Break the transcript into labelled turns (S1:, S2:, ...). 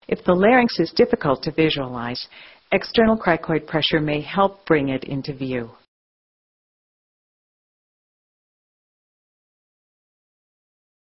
S1: If the larynx is difficult to visualize, external cricoid pressure may help bring it into view.